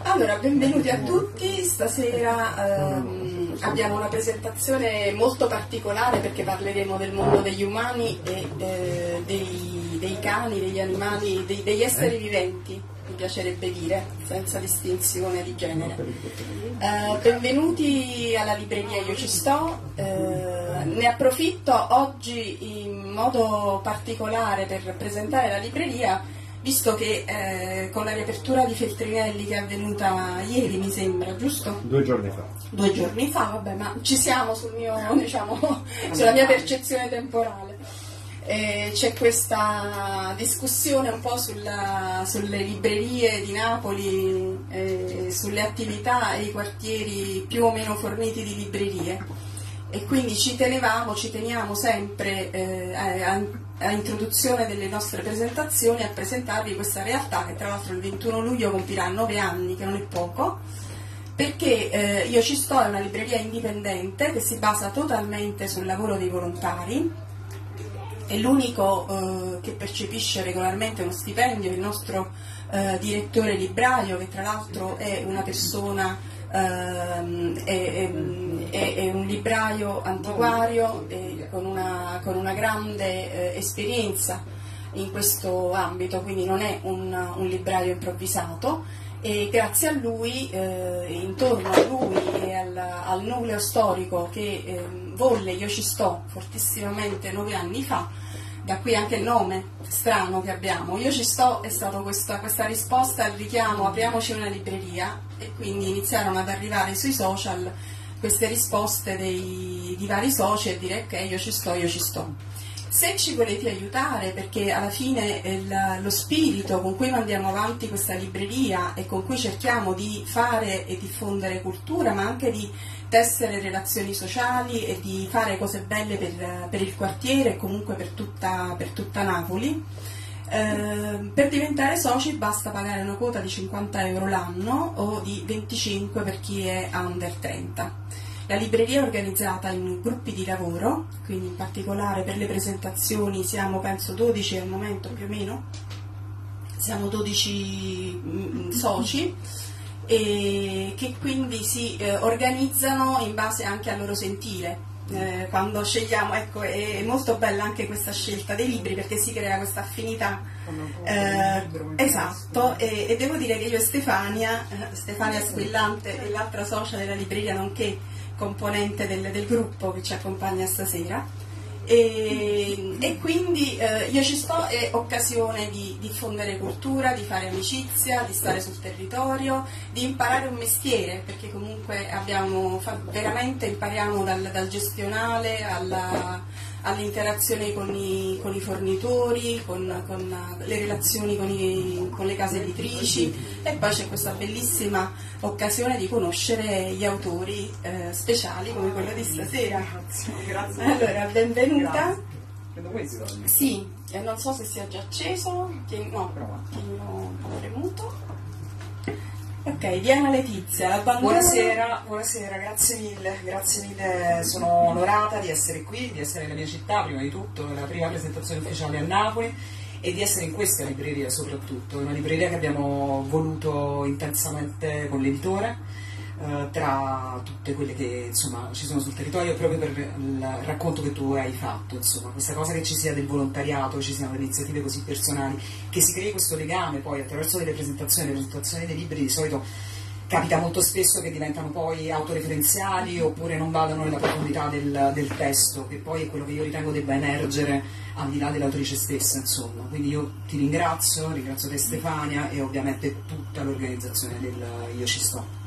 Allora, benvenuti a tutti. Stasera abbiamo una presentazione molto particolare perché parleremo del mondo degli umani e dei cani, degli animali, degli esseri viventi, mi piacerebbe dire, senza distinzione di genere. Benvenuti alla libreria Io Ci Sto. Ne approfitto oggi in modo particolare per presentare la libreria, visto che con la riapertura di Feltrinelli che è avvenuta ieri, mi sembra, giusto? 2 giorni fa. 2 giorni fa, vabbè, ma ci siamo sul mio, diciamo, sulla mia percezione temporale. C'è questa discussione un po' sulle librerie di Napoli, sulle attività e i quartieri più o meno forniti di librerie. E quindi ci teniamo sempre a introduzione delle nostre presentazioni a presentarvi questa realtà che tra l'altro il 21 luglio compirà 9 anni, che non è poco, perché Io Ci Sto è una libreria indipendente che si basa totalmente sul lavoro dei volontari. È l'unico che percepisce regolarmente uno stipendio, il nostro direttore libraio, che tra l'altro è una persona, è un libraio antiquario con una grande esperienza in questo ambito, quindi non è un libraio improvvisato, e grazie a lui, intorno a lui e al nucleo storico che volle Io Ci Sto fortissimamente 9 anni fa, da qui anche il nome strano che abbiamo. Io Ci Sto è stata questa risposta al richiamo apriamoci una libreria, e quindi iniziarono ad arrivare sui social queste risposte di vari soci e dire ok, io ci sto, io ci sto. Se ci volete aiutare, perché alla fine lo spirito con cui mandiamo avanti questa libreria e con cui cerchiamo di fare e diffondere cultura, ma anche di tessere relazioni sociali e di fare cose belle per il quartiere e comunque per tutta Napoli, per diventare soci basta pagare una quota di 50 euro l'anno o di 25 per chi è under 30. La libreria è organizzata in gruppi di lavoro, quindi in particolare per le presentazioni siamo penso 12 al momento più o meno, siamo 12 soci, e che quindi si organizzano in base anche al loro sentire. Quando scegliamo, ecco, è molto bella anche questa scelta dei libri perché si crea questa affinità, esatto, e devo dire che io e Stefania Squillante e l'altra socia della libreria, nonché componente del gruppo che ci accompagna stasera, e quindi Io Ci Sto è occasione di diffondere cultura, di fare amicizia, di stare sul territorio, di imparare un mestiere, perché comunque veramente impariamo dal gestionale all'interazione con i fornitori, con le relazioni con le case editrici, e poi c'è questa bellissima occasione di conoscere gli autori speciali come quello di stasera. Grazie. Allora, benvenuta. Prendo questo? Sì, non so se sia già acceso, no, ho premuto. Ok, Diana Letizia, l'abbandono. Buonasera, grazie mille, sono onorata di essere qui, di essere nella mia città prima di tutto, la prima presentazione ufficiale a Napoli, e di essere in questa libreria soprattutto, una libreria che abbiamo voluto intensamente con l'editore, tra tutte quelle che insomma ci sono sul territorio, proprio per il racconto che tu hai fatto, insomma, questa cosa che ci sia del volontariato, ci siano delle iniziative così personali, che si crei questo legame poi attraverso le presentazioni dei libri. Di solito capita molto spesso che diventano poi autoreferenziali oppure non vadano nella profondità del testo, che poi è quello che io ritengo debba emergere al di là dell'autrice stessa, insomma. Quindi io ti ringrazio te Stefania e ovviamente tutta l'organizzazione del Io Ci Sto.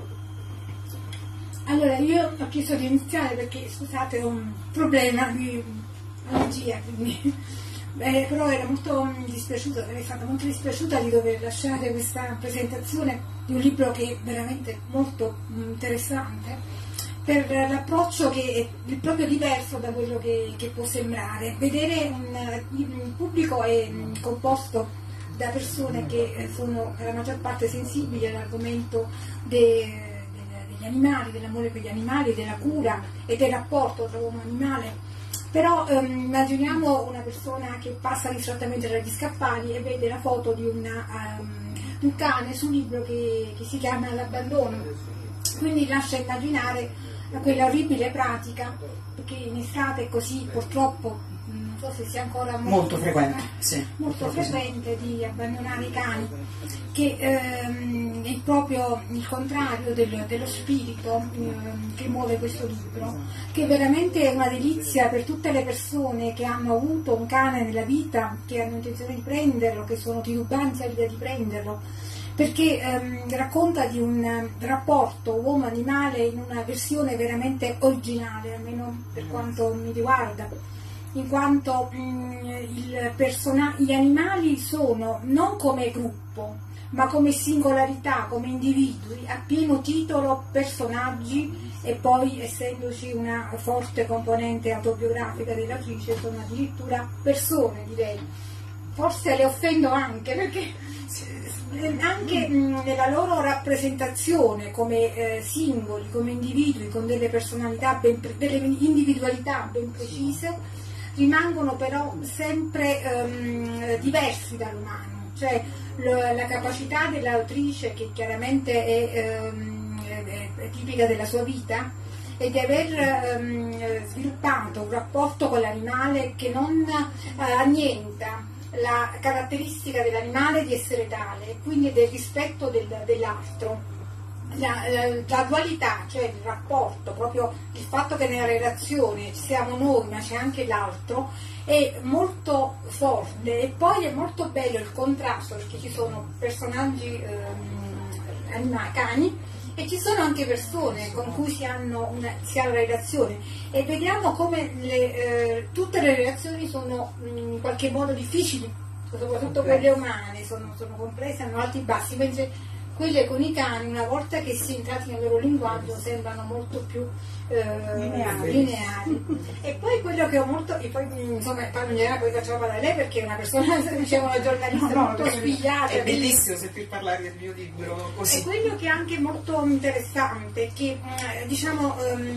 Allora, io ho chiesto di iniziare perché, scusate, ho un problema di allergia, quindi però ero molto dispiaciuta, sarei stata molto dispiaciuta di dover lasciare questa presentazione di un libro che è veramente molto interessante, per l'approccio che è proprio diverso da quello che può sembrare. Vedere un pubblico è composto da persone che sono per la maggior parte sensibili all'argomento degli animali, dell'amore per gli animali, della cura e del rapporto tra uomo e animale. Però immaginiamo una persona che passa distrattamente tra gli scaffali e vede la foto di una un cane su un libro che si chiama L'abbandono, quindi lascia immaginare quella orribile pratica, perché in estate è così purtroppo, non so se sia ancora molto frequente, sì, molto frequente di abbandonare i cani, che è proprio il contrario dello spirito che muove questo libro, che veramente è una delizia per tutte le persone che hanno avuto un cane nella vita, che hanno intenzione di prenderlo, che sono titubanti all'idea di prenderlo, perché racconta di un rapporto uomo-animale in una versione veramente originale, almeno per quanto mi riguarda, in quanto gli animali sono non come gruppo, ma come singolarità, come individui, a pieno titolo personaggi, e poi essendoci una forte componente autobiografica dell'autrice sono addirittura persone, direi. Forse le offendo anche, perché anche nella loro rappresentazione come singoli, come individui, con delle personalità, delle individualità ben precise, rimangono però sempre diversi dall'umano, cioè la capacità dell'autrice, che chiaramente è tipica della sua vita, e di aver sviluppato un rapporto con l'animale che non annienta la caratteristica dell'animale di essere tale, quindi del rispetto dell'altro. La dualità, cioè il rapporto, proprio il fatto che nella relazione ci siamo noi ma c'è anche l'altro, è molto forte, e poi è molto bello il contrasto, perché ci sono personaggi cani, e ci sono anche persone con cui si ha una relazione, e vediamo come tutte le relazioni sono in qualche modo difficili, soprattutto quelle umane, sono complesse, hanno alti e bassi, mentre quelle con i cani, una volta che si è entrati nel loro linguaggio, sembrano molto più lineari. E poi quello che ho molto, e poi insomma parlo in generale, poi facciamo da lei perché è una persona, diciamo, una giornalista molto spigliata. È bellissimo sentir parlare del mio libro così. E quello che è anche molto interessante è che diciamo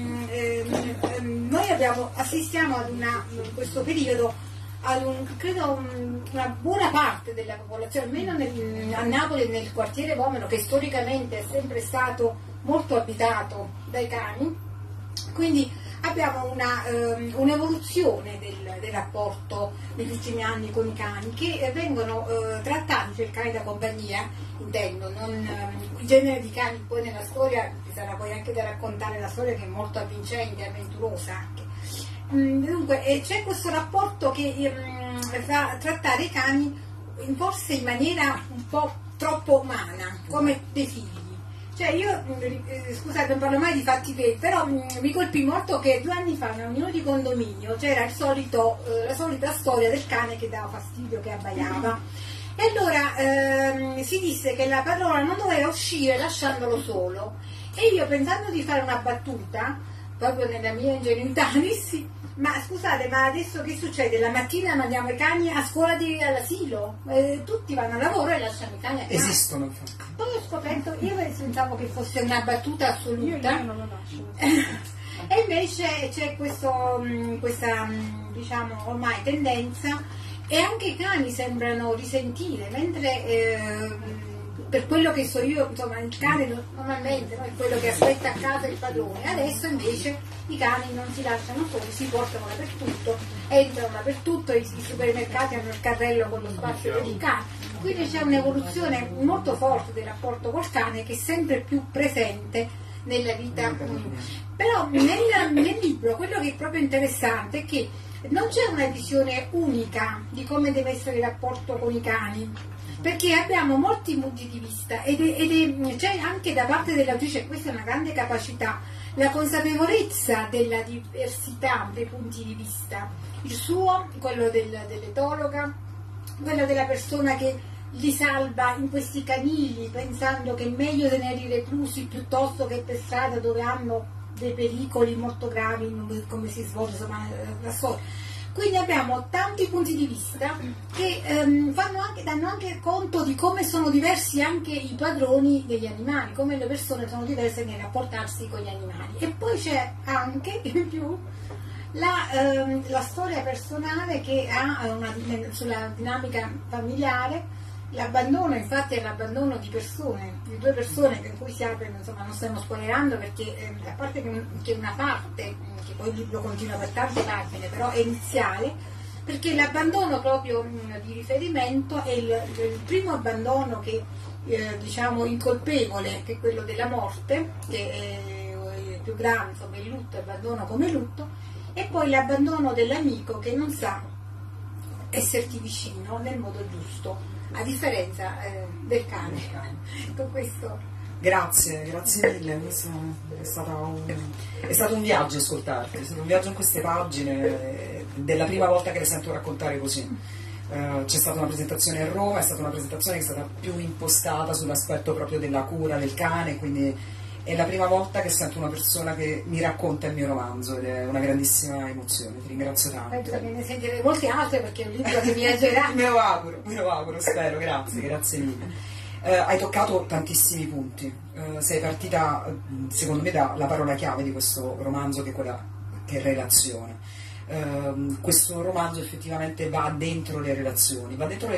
noi assistiamo ad in questo periodo credo una buona parte della popolazione, almeno a Napoli e nel quartiere Vomero, che storicamente è sempre stato molto abitato dai cani, quindi abbiamo un'evoluzione del rapporto negli ultimi anni con i cani, che vengono trattati, cioè il cane da compagnia, intendo, non il genere di cani. Poi nella storia ci sarà poi anche da raccontare la storia, che è molto avvincente e avventurosa anche. Dunque c'è questo rapporto che fa trattare i cani forse in maniera un po' troppo umana, come dei figli. Cioè io, scusate, non parlo mai di fatti veri, però mi colpì molto che 2 anni fa in una riunione di condominio c'era la solita storia del cane che dava fastidio, che abbaiava. E allora si disse che la padrona non doveva uscire lasciandolo solo. E io, pensando di fare una battuta, proprio nella mia ingenuità, dissi: ma scusate, ma adesso che succede? La mattina mandiamo i cani a scuola all'asilo, tutti vanno a lavoro e lasciano i cani a casa. Esistono, infatti. Poi ho scoperto, io pensavo che fosse una battuta assoluta. Io non lo lascio. E invece c'è questa diciamo ormai tendenza, e anche i cani sembrano risentire, mentre per quello che so io, insomma, il cane normalmente, no, è quello che aspetta a casa il padrone. Adesso invece i cani non si lasciano soli, si portano dappertutto, entrano dappertutto, i supermercati hanno il carrello con lo spazio per il cane. Quindi c'è un'evoluzione molto forte del rapporto col cane, che è sempre più presente nella vita. Però nel libro quello che è proprio interessante è che non c'è una visione unica di come deve essere il rapporto con i cani, perché abbiamo molti punti di vista, ed c'è anche da parte dell'autrice, questa è una grande capacità, la consapevolezza della diversità dei punti di vista, il suo, quello dell'etologa, quello della persona che li salva in questi canili pensando che è meglio tenerli reclusi piuttosto che per strada dove hanno dei pericoli molto gravi, come si svolge insomma la storia. Quindi abbiamo tanti punti di vista che danno anche conto di come sono diversi anche i padroni degli animali, come le persone sono diverse nel rapportarsi con gli animali. E poi c'è anche in più la storia personale, che ha sulla dinamica familiare, L'abbandono infatti è l'abbandono di persone, di due persone in cui si apre, insomma non stiamo spoilerando perché a parte che una parte, che poi il libro continua per tante pagine, però è iniziale, perché l'abbandono proprio di riferimento è il primo abbandono che diciamo incolpevole, che è quello della morte, che è il più grande, insomma il lutto, abbandono come lutto, e poi l'abbandono dell'amico che non sa esserti vicino nel modo giusto, a differenza del cane. Con questo. Grazie mille, è stato un viaggio ascoltarti, è stato un viaggio in queste pagine, della prima volta che le sento raccontare così. C'è stata una presentazione a Roma, è stata una presentazione che è stata più impostata sull'aspetto proprio della cura del cane, quindi è la prima volta che sento una persona che mi racconta il mio romanzo ed è una grandissima emozione, ti ringrazio tanto. Penso che ne sentirete molte altre perché è un libro che viaggerà. me lo auguro, spero, grazie mille. Hai toccato tantissimi punti, sei partita secondo me dalla parola chiave di questo romanzo che è quella che è relazione. Questo romanzo effettivamente va dentro le relazioni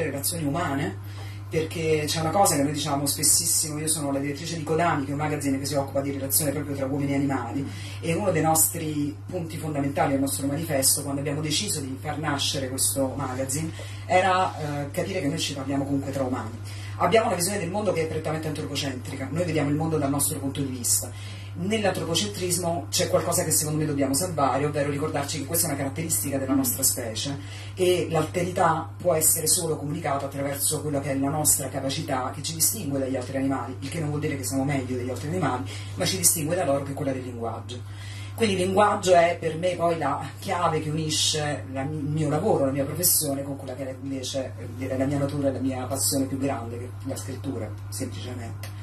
umane, perché c'è una cosa che noi diciamo spessissimo. Io sono la direttrice di Codami, che è un magazine che si occupa di relazione proprio tra uomini e animali, e uno dei nostri punti fondamentali del nostro manifesto, quando abbiamo deciso di far nascere questo magazine, era capire che noi ci parliamo comunque tra umani. Abbiamo una visione del mondo che è prettamente antropocentrica, noi vediamo il mondo dal nostro punto di vista. Nell'antropocentrismo c'è qualcosa che secondo me dobbiamo salvare, ovvero ricordarci che questa è una caratteristica della nostra specie e l'alterità può essere solo comunicata attraverso quella che è la nostra capacità che ci distingue dagli altri animali, il che non vuol dire che siamo meglio degli altri animali, ma ci distingue da loro, che è quella del linguaggio. Quindi il linguaggio è per me poi la chiave che unisce il mio lavoro, la mia professione con quella che è invece la mia natura e la mia passione più grande, che è la scrittura, semplicemente.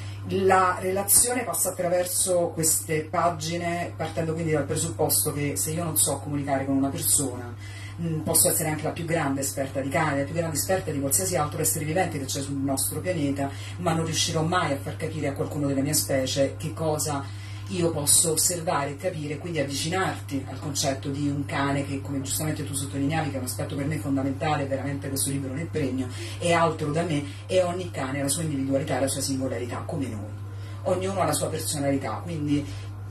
La relazione passa attraverso queste pagine, partendo quindi dal presupposto che se io non so comunicare con una persona, posso essere anche la più grande esperta di cane, la più grande esperta di qualsiasi altro essere vivente che c'è sul nostro pianeta, ma non riuscirò mai a far capire a qualcuno della mia specie che cosa io posso osservare e capire, quindi avvicinarti al concetto di un cane che, come giustamente tu sottolineavi, che è un aspetto per me fondamentale, veramente questo libro ne è premio, è altro da me, e ogni cane ha la sua individualità e la sua singolarità, come noi. Ognuno ha la sua personalità, quindi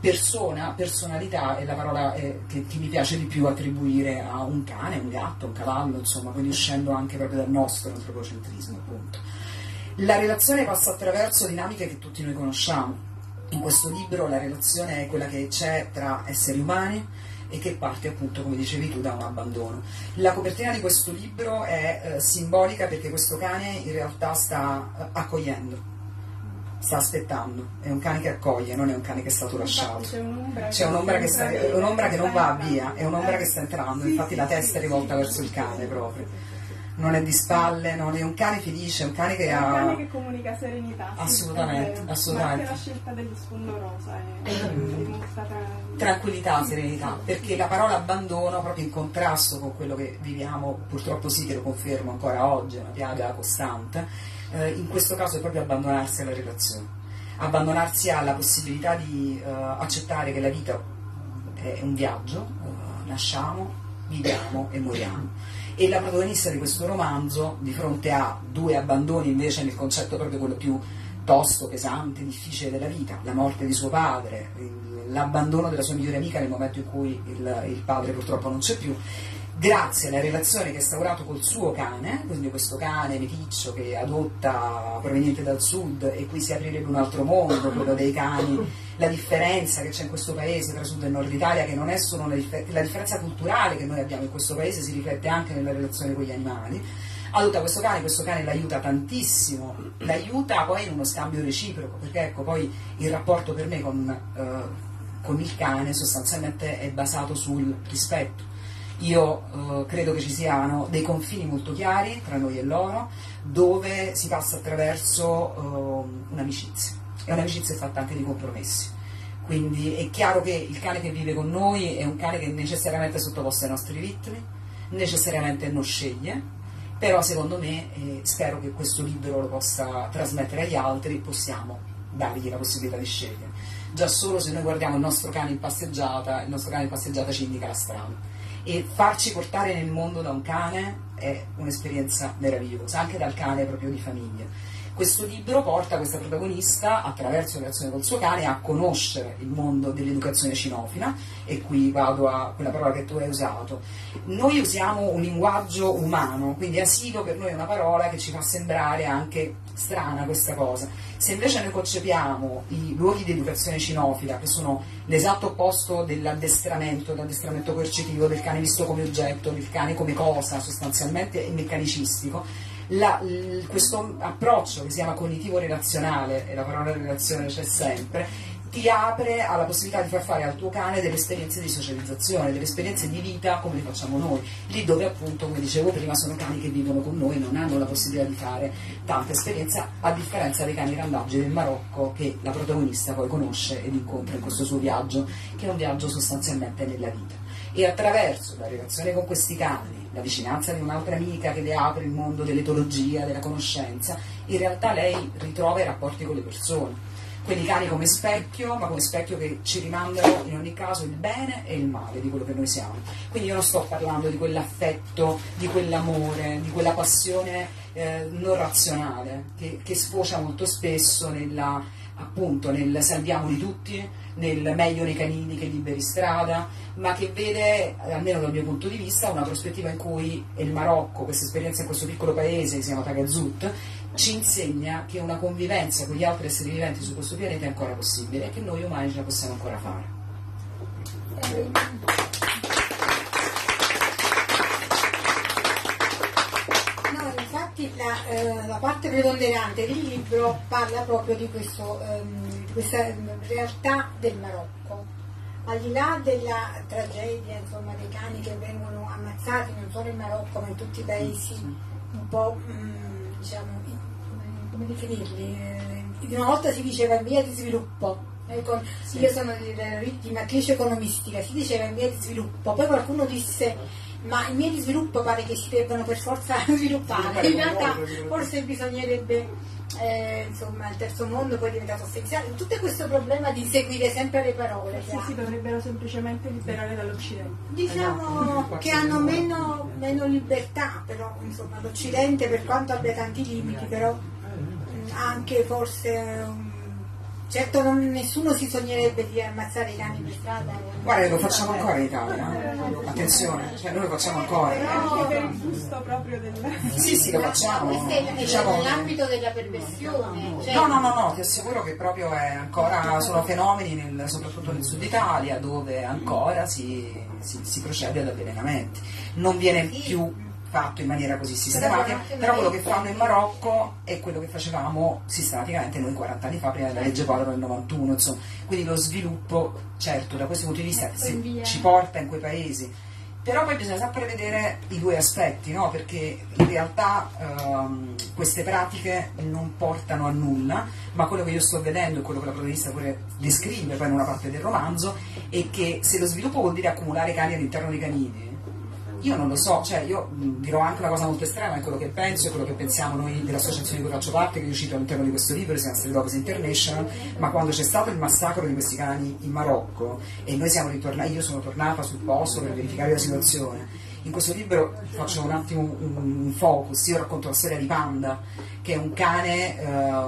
personalità è la parola che mi piace di più attribuire a un cane, un gatto, un cavallo, insomma, quindi uscendo anche proprio dal nostro antropocentrismo, appunto. La relazione passa attraverso dinamiche che tutti noi conosciamo. In questo libro la relazione è quella che c'è tra esseri umani e che parte, appunto, come dicevi tu, da un abbandono. La copertina di questo libro è simbolica perché questo cane in realtà sta accogliendo, sta aspettando, è un cane che accoglie, non è un cane che è stato lasciato. C'è un'ombra che non va via, è un'ombra che sta entrando, infatti la testa è rivolta verso il cane proprio. Non è di spalle, non è un cane felice, è un cane che è un cane che comunica serenità. Assolutamente. Anche la scelta dello sfondo rosa dimostra tranquillità, serenità, perché la parola abbandono, proprio in contrasto con quello che viviamo, purtroppo sì, che lo confermo ancora oggi, è una piaga costante, in questo caso è proprio abbandonarsi alla relazione, abbandonarsi alla possibilità di accettare che la vita è un viaggio, nasciamo, viviamo e moriamo. E la protagonista di questo romanzo, di fronte a due abbandoni invece nel concetto proprio quello più tosto, pesante, difficile della vita, la morte di suo padre, l'abbandono della sua migliore amica nel momento in cui il padre purtroppo non c'è più, grazie alla relazione che ha instaurato col suo cane, quindi questo cane meticcio che adotta proveniente dal sud, e qui si aprirebbe un altro mondo, quello dei cani, la differenza che c'è in questo paese tra sud e nord Italia, che non è solo la differenza culturale che noi abbiamo in questo paese, si riflette anche nella relazione con gli animali. Adotta questo cane l'aiuta tantissimo, l'aiuta poi in uno scambio reciproco, perché ecco, poi il rapporto per me con il cane sostanzialmente è basato sul rispetto. Io credo che ci siano dei confini molto chiari tra noi e loro, dove si passa attraverso un'amicizia, e un'amicizia è fatta anche di compromessi. Quindi è chiaro che il cane che vive con noi è un cane che necessariamente è sottoposto ai nostri ritmi, necessariamente non sceglie, però secondo me, spero che questo libro lo possa trasmettere agli altri, possiamo dargli la possibilità di scegliere. Già solo se noi guardiamo il nostro cane in passeggiata, il nostro cane in passeggiata ci indica la strada, e farci portare nel mondo da un cane è un'esperienza meravigliosa, anche dal cane proprio di famiglia. Questo libro porta questa protagonista, attraverso la relazione col suo cane, a conoscere il mondo dell'educazione cinofila, e qui vado a quella parola che tu hai usato. Noi usiamo un linguaggio umano, quindi asilo per noi è una parola che ci fa sembrare anche strana questa cosa. Se invece noi concepiamo i luoghi di educazione cinofila, che sono l'esatto opposto dell'addestramento coercitivo, del cane visto come oggetto, del cane come cosa sostanzialmente meccanicistico, questo approccio che si chiama cognitivo-relazionale, e la parola relazione c'è sempre, ti apre alla possibilità di far fare al tuo cane delle esperienze di socializzazione, delle esperienze di vita come le facciamo noi, lì dove appunto, come dicevo prima, sono cani che vivono con noi, non hanno la possibilità di fare tanta esperienza, a differenza dei cani randaggi del Marocco che la protagonista poi conosce ed incontra in questo suo viaggio, che è un viaggio sostanzialmente nella vita. E attraverso la relazione con questi cani, la vicinanza di un'altra amica che le apre il mondo dell'etologia, della conoscenza, in realtà lei ritrova i rapporti con le persone, quelli cani come specchio, ma come specchio che ci rimandano in ogni caso il bene e il male di quello che noi siamo. Quindi io non sto parlando di quell'affetto, di quell'amore, di quella passione non razionale che sfocia molto spesso appunto nel salviamoli tutti, nel meglio nei canini che liberi strada, ma che vede, almeno dal mio punto di vista, una prospettiva in cui il Marocco, questa esperienza in questo piccolo paese che si chiama Tagazout, ci insegna che una convivenza con gli altri esseri viventi su questo pianeta è ancora possibile e che noi umani ce la possiamo ancora fare. La parte preponderante del libro parla proprio di questa realtà del Marocco, al di là della tragedia, insomma, dei cani che vengono ammazzati non solo in Marocco ma in tutti i paesi un po' diciamo, come definirli, una volta si diceva in via di sviluppo. Io sono di matrice economistica, si diceva in via di sviluppo, poi qualcuno disse ma in via di sviluppo pare che si debbano per forza sviluppare, in realtà forse bisognerebbe insomma il terzo mondo poi è diventato essenziale, tutto questo problema di seguire sempre le parole, sì, si dovrebbero semplicemente liberare dall'Occidente, diciamo che hanno meno libertà, però insomma l'Occidente, per quanto abbia tanti limiti, però anche forse certo nessuno si sognerebbe di ammazzare i cani per strada. Guarda, lo facciamo ancora in Italia, attenzione, cioè noi lo facciamo ancora. Però per il gusto proprio del... Sì, lo facciamo. Diciamo nell'ambito della perversione. Cioè... No, ti assicuro che proprio è ancora, sono fenomeni soprattutto nel sud Italia dove ancora si procede ad avvelenamenti. Non viene più fatto in maniera così sistematica, però quello che fanno in Marocco è quello che facevamo sistematicamente noi 40 anni fa prima della legge Povero del 91, insomma. Quindi lo sviluppo, certo, da questo punto di vista ci porta in quei paesi, però poi bisogna sempre vedere i due aspetti, no? Perché in realtà queste pratiche non portano a nulla, ma quello che io sto vedendo e quello che la protagonista pure descrive poi in una parte del romanzo è che se lo sviluppo vuol dire accumulare cani all'interno dei canini, io non lo so, cioè io dirò anche una cosa molto estrema, è quello che penso e quello che pensiamo noi dell'associazione di cui faccio parte, che io cito all'interno di questo libro, si chiama Stray Dogs International, ma quando c'è stato il massacro di questi cani in Marocco e noi siamo ritornati, io sono tornata sul posto per verificare la situazione, in questo libro faccio un attimo un focus, io racconto la storia di Panda, che è un cane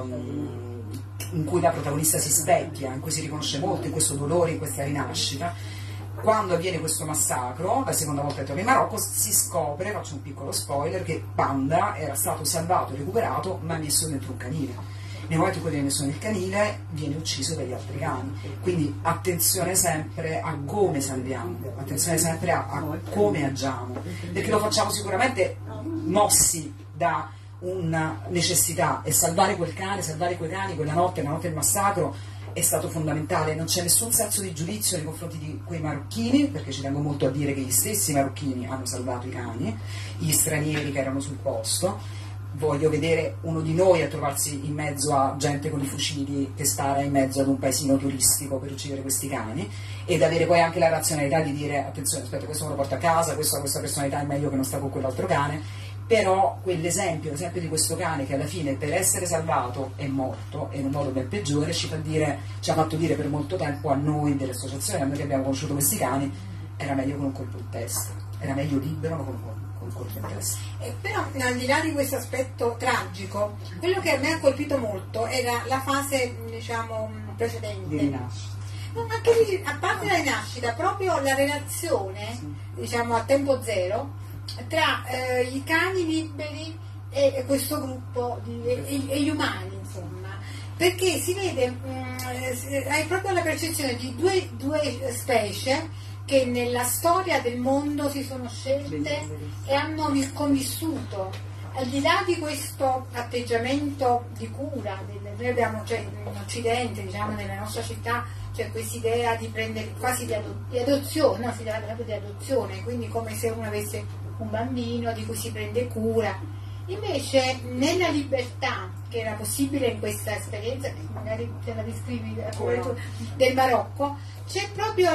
in cui la protagonista si specchia, in cui si riconosce molto in questo dolore, in questa rinascita. Quando avviene questo massacro, la seconda volta che torna in Marocco, si scopre, faccio un piccolo spoiler, che Panda era stato salvato e recuperato ma messo dentro un canile. Nel momento in cui viene messo nel canile viene ucciso dagli altri cani. Quindi attenzione sempre a come salviamo, attenzione sempre a come agiamo, perché lo facciamo sicuramente mossi da una necessità, e salvare quel cane, salvare quei cani, quella notte, la notte del massacro, è stato fondamentale. Non c'è nessun senso di giudizio nei confronti di quei marocchini, perché ci tengo molto a dire che gli stessi marocchini hanno salvato i cani, gli stranieri che erano sul posto. Voglio vedere uno di noi a trovarsi in mezzo a gente con i fucili che spara in mezzo ad un paesino turistico per uccidere questi cani, ed avere poi anche la razionalità di dire attenzione, aspetta, questo me lo porto a casa, questo ha questa personalità, è meglio che non sta con quell'altro cane. Però quell'esempio, l'esempio di questo cane che alla fine per essere salvato è morto e in un modo ben peggiore, ci ha fatto dire per molto tempo a noi delle associazioni, a noi che abbiamo conosciuto questi cani, era meglio con un colpo in testa, era meglio libero ma con un corto interesse. Però al di là di questo aspetto tragico, quello che a me ha colpito molto era la fase, diciamo, precedente. Di rinascita. No, anche a parte la rinascita, proprio la relazione, diciamo, a tempo zero tra i cani liberi e questo gruppo e gli umani, insomma, perché si vede, hai proprio la percezione di due specie che nella storia del mondo si sono scelte e hanno convissuto. Al di là di questo atteggiamento di cura, noi abbiamo, cioè, in Occidente, diciamo, nella nostra città, c'è questa idea di prendere quasi di adozione, no? Si parla proprio di adozione, quindi come se uno avesse un bambino di cui si prende cura. Invece nella libertà che era possibile in questa esperienza, magari te la descrivi del Marocco, c'è proprio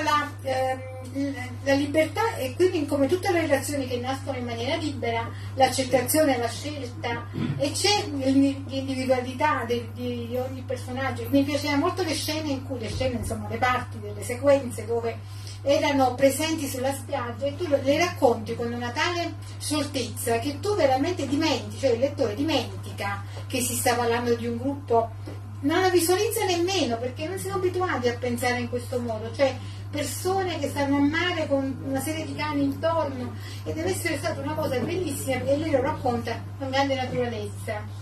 la libertà, e quindi come tutte le relazioni che nascono in maniera libera, l'accettazione, la scelta, e c'è l'individualità di ogni personaggio. Mi piaceva molto le scene in cui, insomma, le parti delle sequenze dove erano presenti sulla spiaggia e tu le racconti con una tale scioltezza che tu veramente dimentichi, cioè il lettore dimentica che si sta parlando di un gruppo, non la visualizza nemmeno perché non siamo abituati a pensare in questo modo, cioè persone che stanno a mare con una serie di cani intorno, e deve essere stata una cosa bellissima e lei lo racconta con grande naturalezza.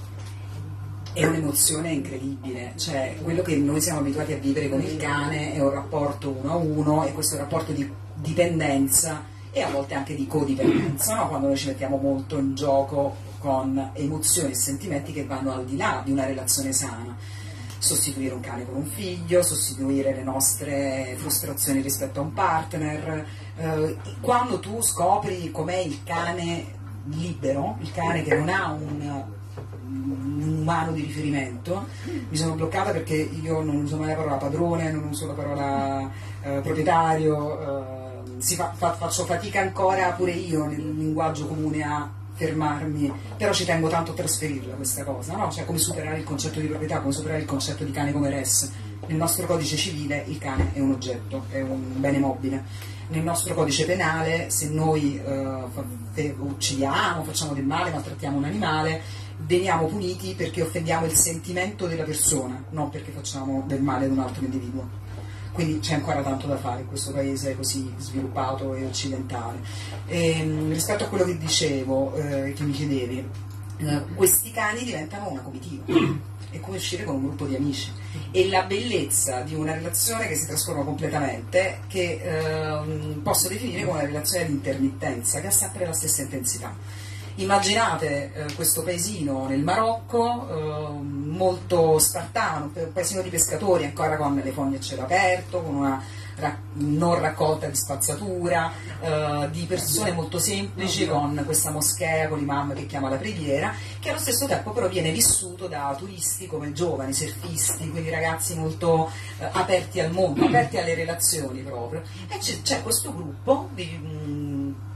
È un'emozione incredibile, cioè quello che noi siamo abituati a vivere con il cane è un rapporto uno a uno, e questo rapporto di dipendenza e a volte anche di codipendenza, no? Quando noi ci mettiamo molto in gioco con emozioni e sentimenti che vanno al di là di una relazione sana. Sostituire un cane con un figlio, sostituire le nostre frustrazioni rispetto a un partner. Quando tu scopri com'è il cane libero, il cane che non ha un umano di riferimento, mi sono bloccata perché io non uso mai la parola padrone, non uso la parola proprietario, faccio fatica ancora pure io nel linguaggio comune a fermarmi, però ci tengo tanto a trasferirla questa cosa, no? Cioè come superare il concetto di proprietà, come superare il concetto di cane come res. Nel nostro codice civile il cane è un oggetto, è un bene mobile. Nel nostro codice penale, se noi uccidiamo, facciamo del male, maltrattiamo un animale, veniamo puniti perché offendiamo il sentimento della persona, non perché facciamo del male ad un altro individuo. Quindi c'è ancora tanto da fare in questo paese così sviluppato e occidentale. Rispetto a quello che dicevo, che mi chiedevi, questi cani diventano una comitiva, è come uscire con un gruppo di amici, e la bellezza di una relazione che si trasforma completamente, che posso definire come una relazione di intermittenza, che ha sempre la stessa intensità. Immaginate questo paesino nel Marocco, molto spartano, un paesino di pescatori ancora con le fogne a cielo aperto, con una non raccolta di spazzatura, di persone molto semplici, con questa moschea con l'imam che chiama la preghiera, che allo stesso tempo però viene vissuto da turisti come giovani, surfisti, quindi ragazzi molto aperti al mondo, aperti alle relazioni proprio, e c'è questo gruppo di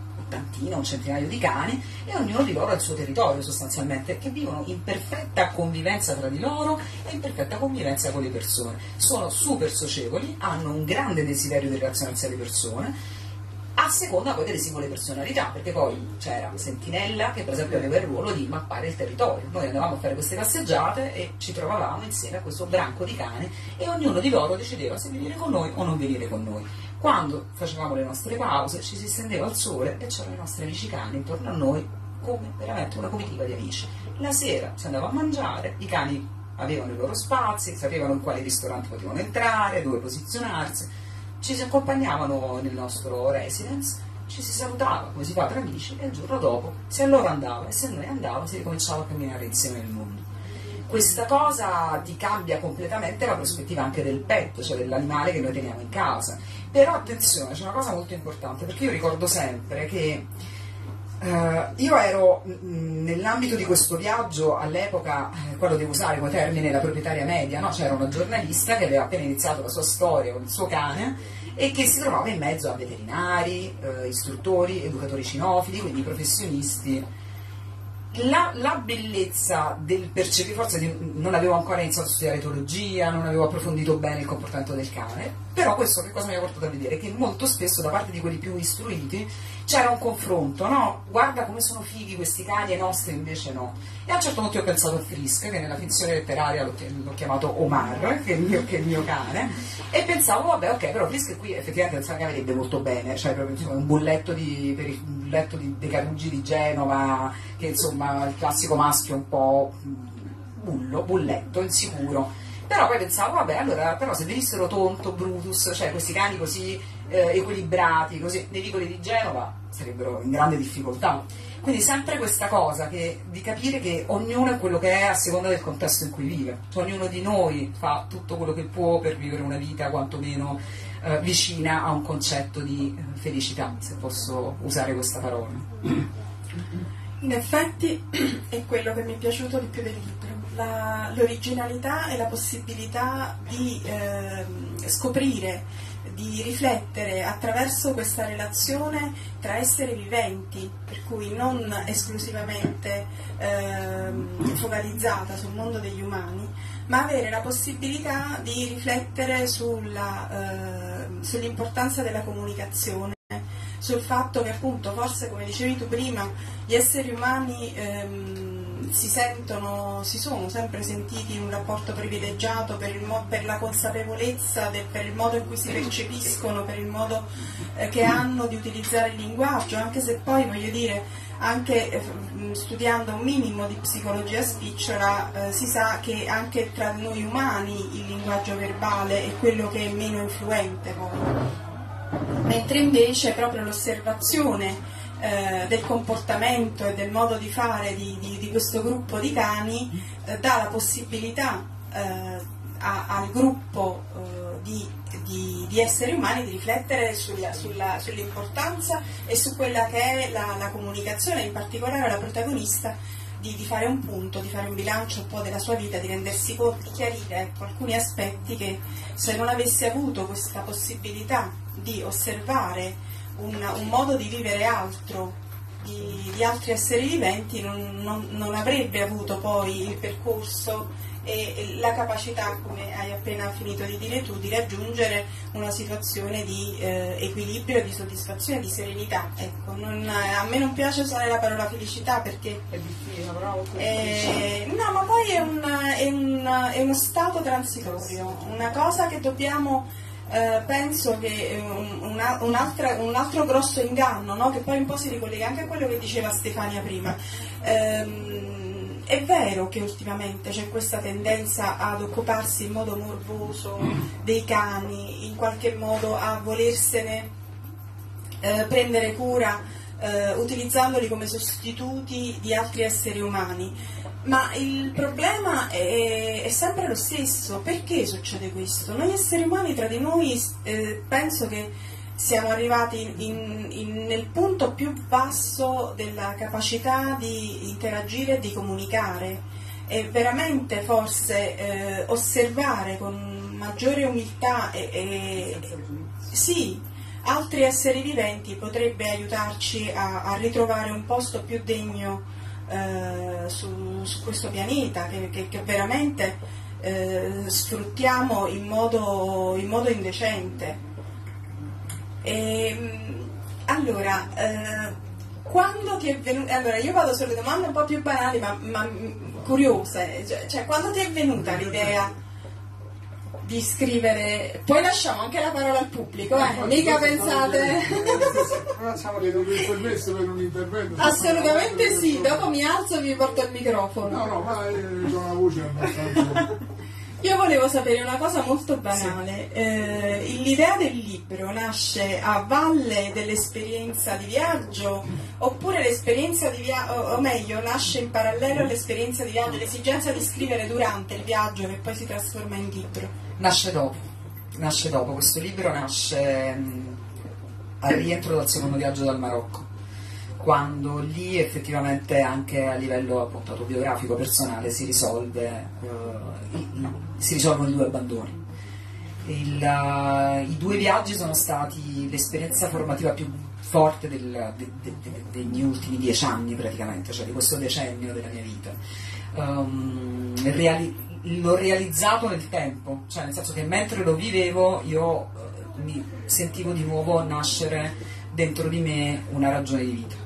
un centinaio di cani, e ognuno di loro ha il suo territorio sostanzialmente, che vivono in perfetta convivenza tra di loro e in perfetta convivenza con le persone. Sono super socievoli, hanno un grande desiderio di relazionarsi alle persone, a seconda poi delle singole personalità, perché poi c'era Sentinella che per esempio aveva il ruolo di mappare il territorio. Noi andavamo a fare queste passeggiate e ci trovavamo insieme a questo branco di cani, e ognuno di loro decideva se venire con noi o non venire con noi. Quando facevamo le nostre pause ci si stendeva al sole e c'erano i nostri amici cani intorno a noi, come veramente una comitiva di amici. La sera si andava a mangiare, i cani avevano i loro spazi, sapevano in quali ristoranti potevano entrare, dove posizionarsi, ci si accompagnavano nel nostro residence, ci si salutava come si fa tra amici, e il giorno dopo, se a loro andava e se a noi andava, si ricominciava a camminare insieme nel mondo. Questa cosa ti cambia completamente la prospettiva anche del pet, cioè dell'animale che noi teniamo in casa. Però attenzione, c'è una cosa molto importante, perché io ricordo sempre che io ero nell'ambito di questo viaggio all'epoca, quello devo usare come termine la proprietaria media, no? C'era una giornalista che aveva appena iniziato la sua storia con il suo cane e che si trovava in mezzo a veterinari, istruttori, educatori cinofili, quindi professionisti. la bellezza del percepire, forse non avevo ancora iniziato a studiare etologia, non avevo approfondito bene il comportamento del cane, però questo che cosa mi ha portato a vedere? Che molto spesso da parte di quelli più istruiti c'era un confronto, no? Guarda come sono fighi questi cani e i nostri invece no. E a un certo punto io ho pensato a Frisk, che nella finzione letteraria l'ho chiamato Omar, che è il mio cane, e pensavo, vabbè, ok, però Frisk qui effettivamente non si vedrebbe molto bene, cioè proprio insomma, un bulletto dei Carugi di Genova, che insomma il classico maschio un po' bulletto, insicuro. Però poi pensavo, vabbè, allora, però se venissero Tonto, Brutus, cioè questi cani così equilibrati, così nei vicoli di Genova, sarebbero in grande difficoltà. Quindi sempre questa cosa di capire che ognuno è quello che è a seconda del contesto in cui vive. Cioè, ognuno di noi fa tutto quello che può per vivere una vita quantomeno vicina a un concetto di felicità, se posso usare questa parola. In effetti è quello che mi è piaciuto di più del libro, l'originalità e la possibilità di scoprire, di riflettere attraverso questa relazione tra esseri viventi, per cui non esclusivamente focalizzata sul mondo degli umani, ma avere la possibilità di riflettere sull'importanza della comunicazione, sul fatto che appunto forse, come dicevi tu prima, gli esseri umani si sono sempre sentiti in un rapporto privilegiato per la consapevolezza, per il modo in cui si percepiscono, per il modo che hanno di utilizzare il linguaggio, anche se poi, voglio dire, anche studiando un minimo di psicologia spicciola si sa che anche tra noi umani il linguaggio verbale è quello che è meno influente poi, mentre invece proprio l'osservazione del comportamento e del modo di fare di questo gruppo di cani dà la possibilità al gruppo di esseri umani di riflettere sull'importanza e su quella che è la comunicazione, in particolare la protagonista di fare un punto, di fare un bilancio un po' della sua vita, di rendersi conto, di chiarire alcuni aspetti che se non avesse avuto questa possibilità di osservare un modo di vivere altro di altri esseri viventi non avrebbe avuto poi il percorso e la capacità, come hai appena finito di dire tu, di raggiungere una situazione di equilibrio, di soddisfazione, di serenità. Ecco, a me non piace usare la parola felicità perché è difficile, però no, ma poi è uno stato transitorio, una cosa che dobbiamo penso che un altro grosso inganno, no? Che poi un po' si ricollega anche a quello che diceva Stefania prima. È vero che ultimamente c'è questa tendenza ad occuparsi in modo morboso dei cani, in qualche modo a volersene prendere cura, utilizzandoli come sostituti di altri esseri umani. Ma il problema è sempre lo stesso. Perché succede questo? Noi esseri umani tra di noi penso che siamo arrivati nel punto più basso della capacità di interagire e di comunicare, e veramente forse osservare con maggiore umiltà sì, altri esseri viventi potrebbe aiutarci a ritrovare un posto più degno su questo pianeta che veramente sfruttiamo in modo indecente. Allora, quando ti è venuta, allora io vado sulle domande un po' più banali ma curiose, cioè quando ti è venuta l'idea di scrivere, poi lasciamo anche la parola al pubblico, mica pensate. Facciamo il permesso per un intervento. Assolutamente sì, dopo mi alzo e vi porto il microfono. No, ma ho una voce abbastanza. Io volevo sapere una cosa molto banale. Sì. L'idea del libro nasce a valle dell'esperienza di viaggio oppure l'esperienza di viaggio, o meglio, nasce in parallelo all'esperienza di viaggio, l'esigenza di scrivere durante il viaggio che poi si trasforma in libro? Nasce dopo. Questo libro nasce al rientro dal secondo viaggio dal Marocco, quando lì effettivamente anche a livello appunto autobiografico personale si risolvono i due abbandoni. I 2 viaggi sono stati l'esperienza formativa più forte dei miei ultimi 10 anni praticamente, cioè di questo decennio della mia vita. L'ho realizzato nel tempo, cioè nel senso che mentre lo vivevo io mi sentivo di nuovo nascere dentro di me una ragione di vita,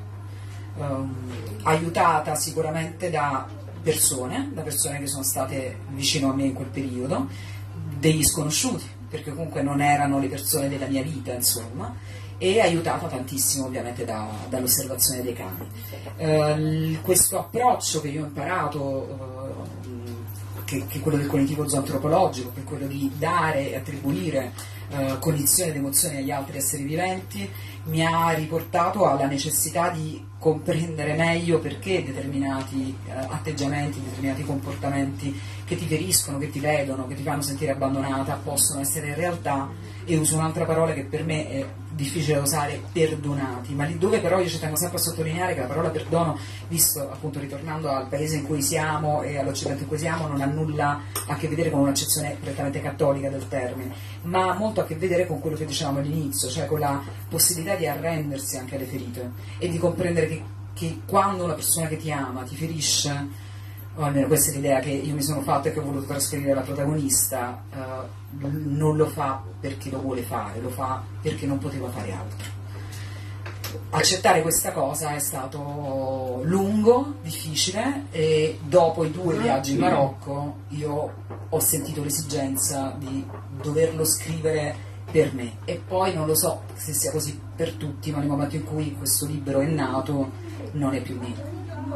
aiutata sicuramente da persone che sono state vicino a me in quel periodo, degli sconosciuti, perché comunque non erano le persone della mia vita, insomma, e aiutata tantissimo ovviamente dall'osservazione dei cani. Questo approccio che io ho imparato, che è quello del cognitivo zoantropologico, che è quello di dare e attribuire cognizione ed emozioni agli altri esseri viventi, mi ha riportato alla necessità di comprendere meglio perché determinati atteggiamenti, determinati comportamenti che ti feriscono, che ti ledono, che ti fanno sentire abbandonata, possono essere in realtà, e uso un'altra parola che per me è difficile da usare, perdonati, ma lì dove però io ci tengo sempre a sottolineare che la parola perdono, visto appunto ritornando al paese in cui siamo e all'Occidente in cui siamo, non ha nulla a che vedere con un'accezione prettamente cattolica del termine, ma ha molto a che vedere con quello che dicevamo all'inizio, cioè con la possibilità di arrendersi anche alle ferite e di comprendere che quando una persona che ti ama ti ferisce, o almeno questa è l'idea che io mi sono fatta e che ho voluto trasferire alla protagonista, non lo fa perché lo vuole fare, lo fa perché non poteva fare altro. Accettare questa cosa è stato lungo, difficile, e dopo i 2 viaggi in Marocco io ho sentito l'esigenza di doverlo scrivere per me, e poi non lo so se sia così per tutti, ma nel momento in cui questo libro è nato non è più mio.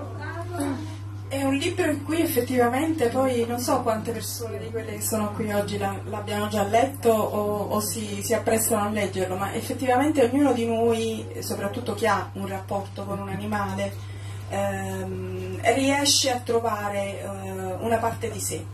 È un libro in cui effettivamente poi non so quante persone di quelle che sono qui oggi l'abbiano già letto o si apprestano a leggerlo, ma effettivamente ognuno di noi, soprattutto chi ha un rapporto con un animale, riesce a trovare una parte di sé.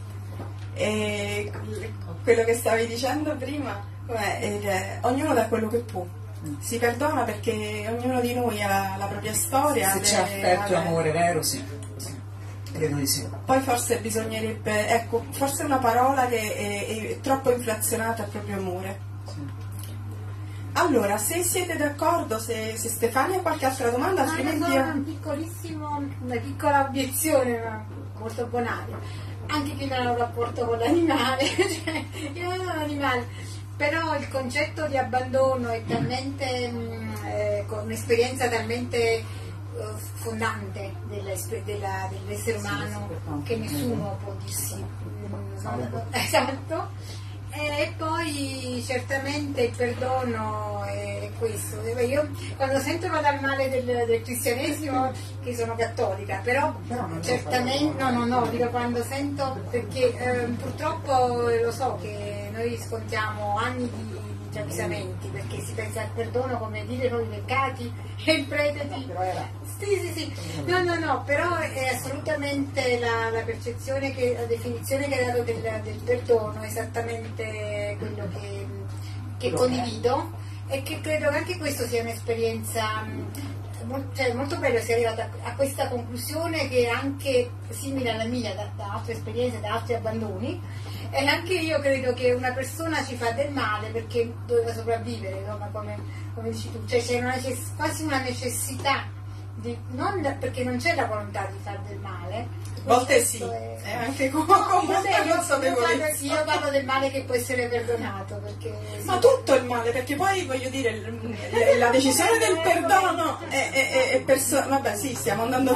E quello che stavi dicendo prima, ognuno dà quello che può. Si perdona perché ognuno di noi ha la propria storia. Se c'è affetto e amore vero, sì. Credo di sì. Poi forse bisognerebbe, ecco, forse una parola che è troppo inflazionata è proprio amore. Sì. Allora, se siete d'accordo, se Stefania ha qualche altra domanda, altrimenti una piccola obiezione, ma molto banale. Anche chi non ha un rapporto con l'animale, cioè io non ho un animale, però il concetto di abbandono è talmente, con un'esperienza talmente fondante dell'essere umano, che nessuno può dirsi esatto. E poi certamente il perdono è questo. Io quando sento parlare male del cristianesimo, che sono cattolica, però certamente no, dico quando sento, perché purtroppo lo so che noi scontiamo anni di avvisamenti, perché si pensa al perdono come dire noi peccati e il prete sì. No, però è assolutamente la percezione, la definizione che hai dato del perdono è esattamente quello che condivido, e che credo che anche questo sia un'esperienza molto bello sia arrivata a questa conclusione, che è anche simile alla mia da altre esperienze, da altri abbandoni. E anche io credo che una persona ci fa del male perché doveva sopravvivere, insomma, come dici tu, cioè c'è quasi una necessità non perché non c'è la volontà di fare del male. A volte sì, è anche con molta consapevolezza. Io parlo del male che può essere perdonato, ma tutto il male, perché poi voglio dire, la decisione del perdono è vabbè, sì, stiamo andando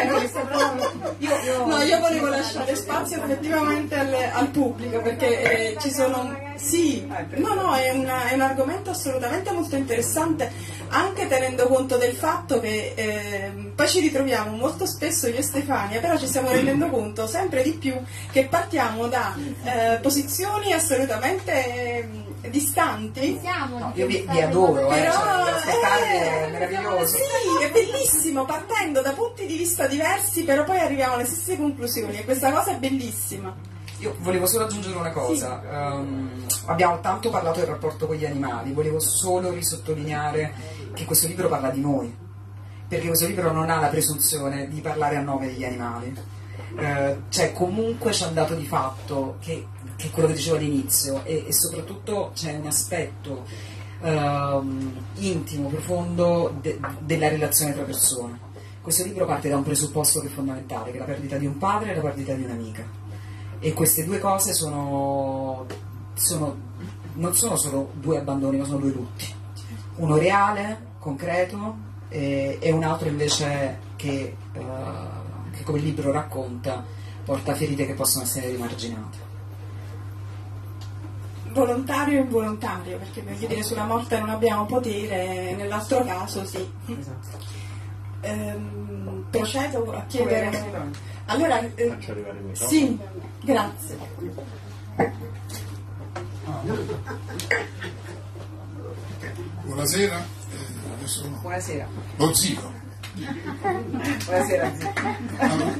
io volevo lasciare spazio effettivamente al pubblico, perché ci sono è un argomento assolutamente molto interessante, anche tenendo conto del fatto che poi ci ritroviamo molto spesso io e Stefania, però ci stiamo rendendo conto sempre di più che partiamo da posizioni assolutamente distanti. Io vi adoro, però è meraviglioso. Sì, è bellissimo, partendo da punti di vista diversi, però poi arriviamo alle stesse conclusioni, e questa cosa è bellissima. Io volevo solo aggiungere una cosa, abbiamo tanto parlato del rapporto con gli animali, volevo solo risottolineare che questo libro parla di noi, perché questo libro non ha la presunzione di parlare a nome degli animali, cioè comunque ci ha dato di fatto che che è quello che dicevo all'inizio, e soprattutto c'è un aspetto intimo, profondo della relazione tra persone. Questo libro parte da un presupposto che è fondamentale, che è la perdita di un padre e la perdita di un'amica, e queste due cose non sono solo due abbandoni, ma sono due lutti, uno reale, concreto, e un altro invece che come il libro racconta porta ferite che possono essere rimarginate. Volontario e involontario, perché per dire sulla morte non abbiamo potere, nell'altro caso sì. Esatto. Procedo a chiedere. Allora, sì, grazie. Buonasera, io sono Buonasera. lo zio. Buonasera. Allora,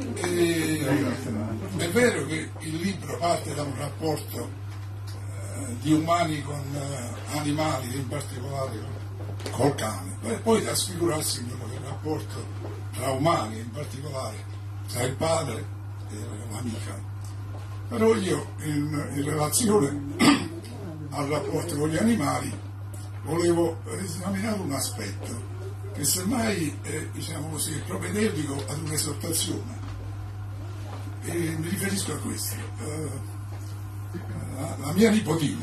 è vero che il libro parte da un rapporto di umani con animali, in particolare col cane, per poi trasfigurarsi in un rapporto tra umani, in particolare tra il padre e l'amica. Però io in relazione al rapporto con gli animali volevo esaminare un aspetto che semmai è, diciamo così, propedeutico ad un'esortazione, e mi riferisco a questo. La mia nipotina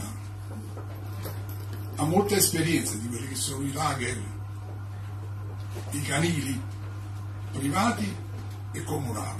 ha molte esperienze di quelli che sono i lager, i canili privati e comunali,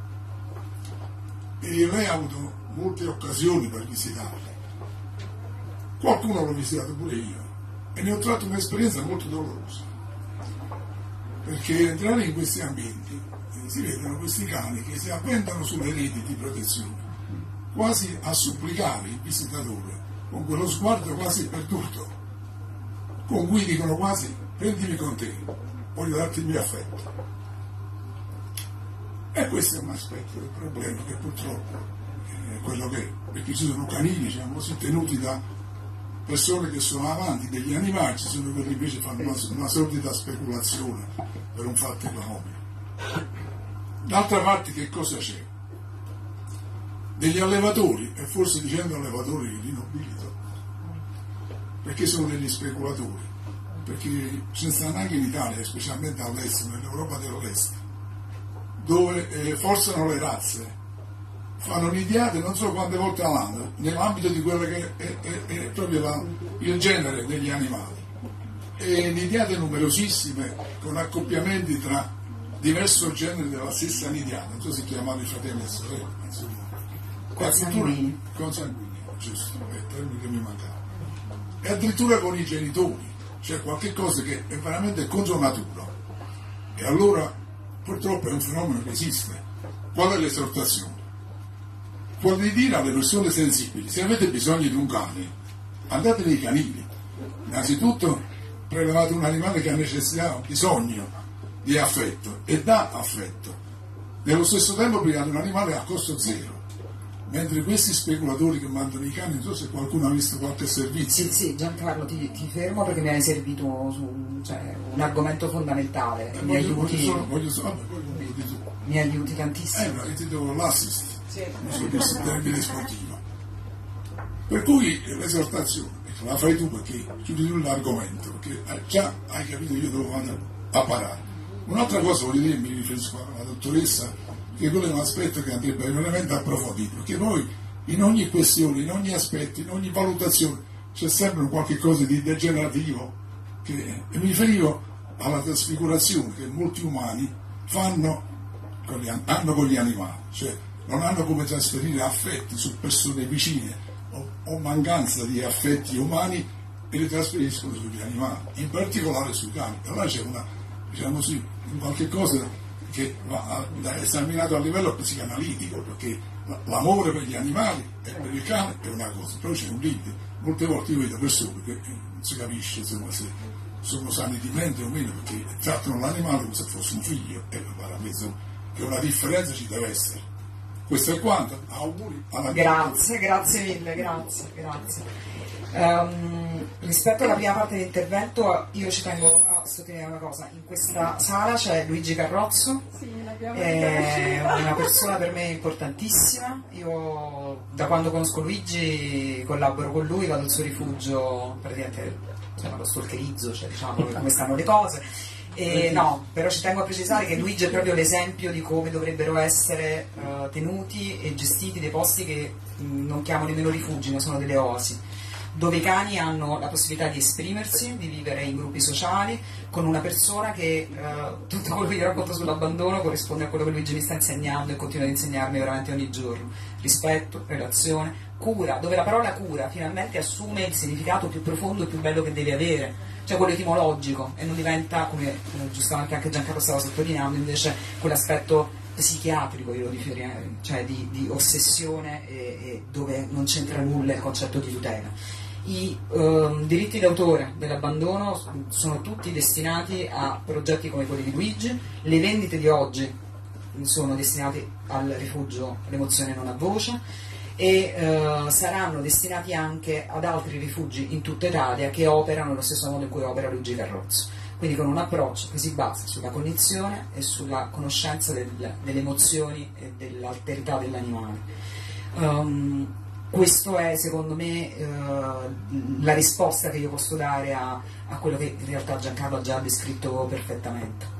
e lei ha avuto molte occasioni per visitarli. Qualcuno l'ho visitato pure io e ne ho tratto un'esperienza molto dolorosa, perché entrare in questi ambienti si vedono questi cani che si avventano sulle reti di protezione, quasi a supplicare il visitatore con quello sguardo quasi perduto, con cui dicono quasi: prendimi con te, voglio darti il mio affetto. E questo è un aspetto del problema che purtroppo è quello che è, perché ci sono canini, diciamo così, tenuti da persone che sono amanti degli animali, ci sono quelli che invece fanno una sordida speculazione per un fatto economico. D'altra parte che cosa c'è? Degli allevatori, e forse dicendo allevatori li nobilito, perché sono degli speculatori, perché ce ne stanno anche in Italia, specialmente all'estero, nell'Europa dell'Est, dove forzano le razze, fanno nidiate non so quante volte all'anno, nell'ambito di quello che è proprio il genere degli animali, e nidiate numerosissime, con accoppiamenti tra diverso genere della stessa nidiata, non so se chiamano i fratelli e sorelle, insomma. Consanguini. Consanguini, giusto, è il termine che mi mancava. E addirittura con i genitori, cioè qualche cosa che è veramente contro natura. E allora purtroppo è un fenomeno che esiste. Qual è l'esortazione? Quello di dire alle persone sensibili: se avete bisogno di un cane, andate nei canili. Innanzitutto prelevate un animale che ha necessità, bisogno di affetto e dà affetto. Nello stesso tempo pigliate un animale a costo zero. Mentre questi speculatori che mandano i cani, non so se qualcuno ha visto qualche servizio. Sì, Giancarlo, ti fermo perché mi hai servito un argomento fondamentale. Mi aiuti tantissimo. Io ti do l'assist, Sì. non so questo termine sportivo. Per cui l'esortazione, la fai tu perché chiudi tu l'argomento, perché già hai capito io dove vado a parare. Un'altra cosa voglio dire, mi riferisco alla dottoressa, che quello è un aspetto che andrebbe veramente approfondito, perché poi in ogni questione, in ogni aspetto, in ogni valutazione c'è sempre qualche cosa di degenerativo, e mi riferivo alla trasfigurazione che molti umani hanno con gli animali, cioè non hanno come trasferire affetti su persone vicine o mancanza di affetti umani e li trasferiscono sugli animali, in particolare sui cani. Allora c'è una, diciamo così, qualche cosa che va esaminato a livello psicanalitico, perché l'amore per gli animali e per il cane è una cosa, però c'è un limite. Molte volte io vedo persone che non si capisce, insomma, se sono sani di mente o meno, perché trattano l'animale come se fosse un figlio, e per me che una differenza ci deve essere. Questo è quanto. Auguri alla Grazie mille, grazie. Rispetto alla prima parte dell'intervento, io ci tengo a sottolineare una cosa: in questa sala c'è Luigi Carrozzo, è una persona per me importantissima. Io da quando conosco Luigi collaboro con lui, vado al suo rifugio, praticamente lo stalkerizzo, cioè diciamo come stanno le cose. No, però ci tengo a precisare che Luigi è proprio l'esempio di come dovrebbero essere tenuti e gestiti dei posti che non chiamo nemmeno rifugi, ma sono delle oasi, dove i cani hanno la possibilità di esprimersi, di vivere in gruppi sociali, con una persona che tutto quello che gli racconto sull'abbandono corrisponde a quello che Luigi mi sta insegnando e continua ad insegnarmi veramente ogni giorno: rispetto, relazione, cura, dove la parola cura finalmente assume il significato più profondo e più bello che deve avere, cioè quello etimologico, e non diventa, come giustamente anche Giancarlo stava sottolineando, invece quell'aspetto psichiatrico, io lo definirei, cioè di ossessione, e dove non c'entra nulla il concetto di tutela. I diritti d'autore dell'abbandono sono tutti destinati a progetti come quelli di Luigi, le vendite di oggi sono destinate al rifugio L'Emozione non ha voce, e saranno destinati anche ad altri rifugi in tutta Italia che operano allo stesso modo in cui opera Luigi Carrozzo, quindi con un approccio che si basa sulla cognizione e sulla conoscenza delle emozioni e dell'alterità dell'animale. Questo è secondo me la risposta che io posso dare a quello che in realtà Giancarlo ha già descritto perfettamente.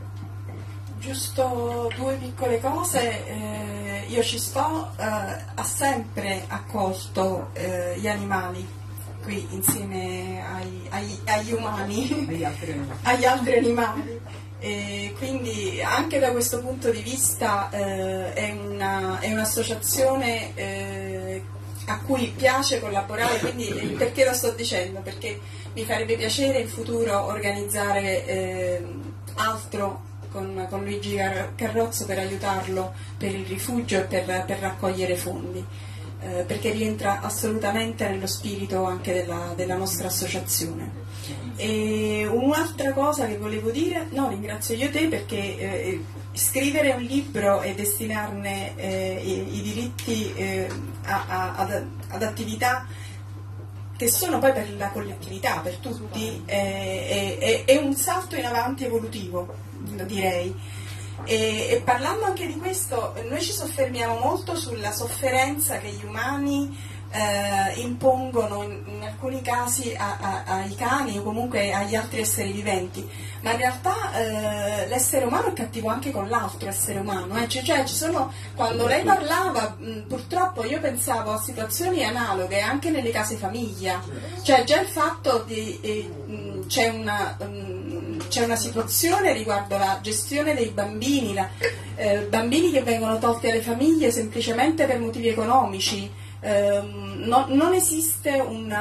Giusto due piccole cose. Io ci sto, ha sempre accolto gli animali qui insieme agli umani, agli altri animali, e quindi anche da questo punto di vista è un'associazione a cui piace collaborare. Quindi perché lo sto dicendo? Perché mi farebbe piacere in futuro organizzare altro con Luigi Carrozzo per aiutarlo per il rifugio e per raccogliere fondi, perché rientra assolutamente nello spirito anche della nostra associazione. E un'altra cosa che volevo dire, no, ringrazio io te, perché scrivere un libro e destinarne i diritti ad attività che sono poi per la collettività, per tutti, è un salto in avanti evolutivo, direi. E parlando anche di questo, noi ci soffermiamo molto sulla sofferenza che gli umani impongono in alcuni casi ai cani o comunque agli altri esseri viventi, ma in realtà l'essere umano è cattivo anche con l'altro essere umano, cioè ci sono, quando lei parlava, purtroppo io pensavo a situazioni analoghe anche nelle case famiglia, cioè già il fatto di c'è una situazione riguardo la gestione dei bambini, bambini che vengono tolti alle famiglie semplicemente per motivi economici. Non esiste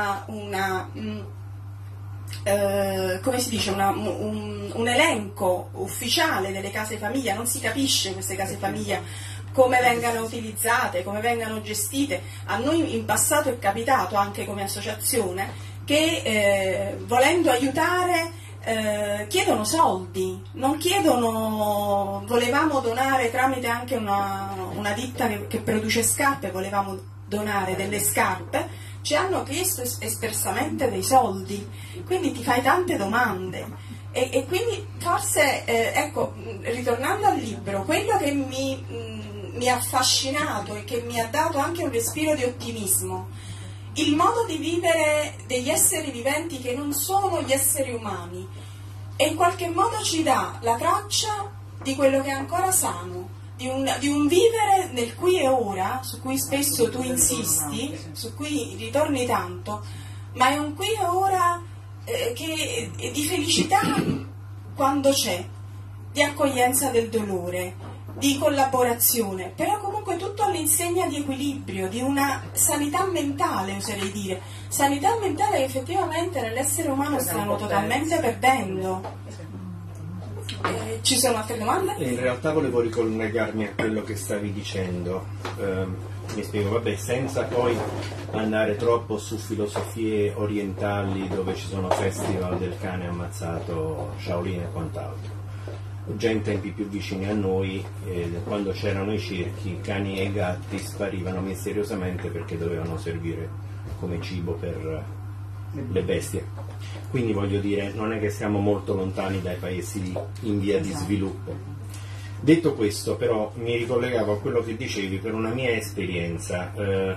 come si dice, un elenco ufficiale delle case famiglia, non si capisce queste case famiglia come vengano utilizzate, come vengano gestite. A noi in passato è capitato anche come associazione che volendo aiutare chiedono soldi, non chiedono, volevamo donare tramite anche una ditta che produce scarpe, volevamo donare delle scarpe, ci hanno chiesto espressamente dei soldi, quindi ti fai tante domande e quindi forse, ecco, ritornando al libro, quello che mi ha affascinato e che mi ha dato anche un respiro di ottimismo, il modo di vivere degli esseri viventi che non sono gli esseri umani, e in qualche modo ci dà la traccia di quello che è ancora sano, di un vivere nel qui e ora, su cui spesso tu insisti, su cui ritorni tanto, ma è un qui e ora che è di felicità quando c'è, di accoglienza del dolore, di collaborazione, però comunque tutto all'insegna di equilibrio, di una sanità mentale, oserei dire, sanità mentale che effettivamente nell'essere umano stiamo totalmente perdendo. Ci sono altre domande? In realtà volevo ricollegarmi a quello che stavi dicendo, mi spiego, vabbè, senza poi andare troppo su filosofie orientali dove ci sono festival del cane ammazzato, Shaolin e quant'altro. Già in tempi più vicini a noi, quando c'erano i circhi, cani e gatti sparivano misteriosamente perché dovevano servire come cibo per le bestie. Quindi voglio dire, non è che siamo molto lontani dai paesi in via di sviluppo. Detto questo, però, mi ricollegavo a quello che dicevi per una mia esperienza,